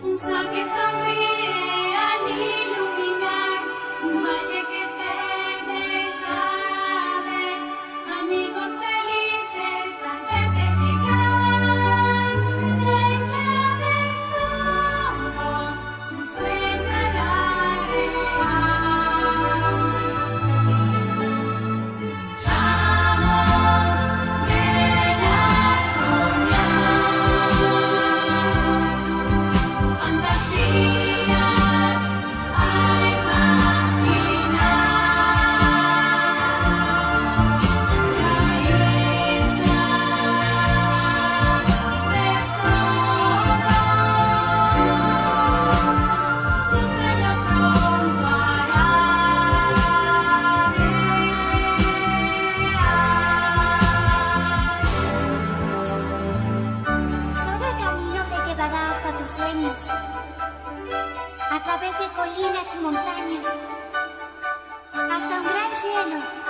Un sol que sonríe al iluminar un valle que es verde, amigos felices al verte llegar. La isla de Sodor, tu sueño hará real. Vamos, ven a soñar, fantasías a imaginar. La isla de Sodor, tu sueño pronto hará real. Solo el camino te llevará hasta tus sueños, a través de colinas y montañas, hasta un gran cielo